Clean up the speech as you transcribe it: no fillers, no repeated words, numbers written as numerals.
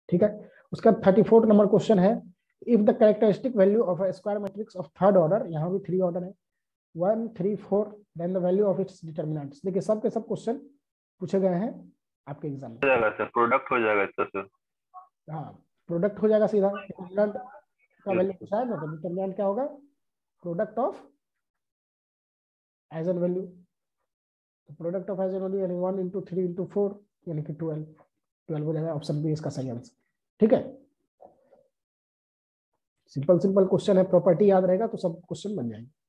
ठीक है। उसका 34 नंबर क्वेश्चन है, if the characteristic value of a square matrix of third order, यहाँ भी 3 ऑर्डर है, 1 3 4, then the value of its determinants. देखिए सब के सब क्वेश्चन पूछे गए हैं आपके एग्जाम में। हो जाएगा सर, प्रोडक्ट हो जाएगा इसका सर। हाँ, प्रोडक्ट हो जाएगा सीधा, डिटर्मिनेंट का वैल्यू पूछा है ना, तो डिटर्मिनेंट क्या होगा, product of eigen value, तो product of eigen value यानी 1 इंटू 3 इंटू 4 यानी कि 12 हो जाएगा। ऑप्शन बी इसका सही आंसर। ठीक है, सिंपल सिंपल क्वेश्चन है, प्रॉपर्टी याद रहेगा तो सब क्वेश्चन बन जाएंगे।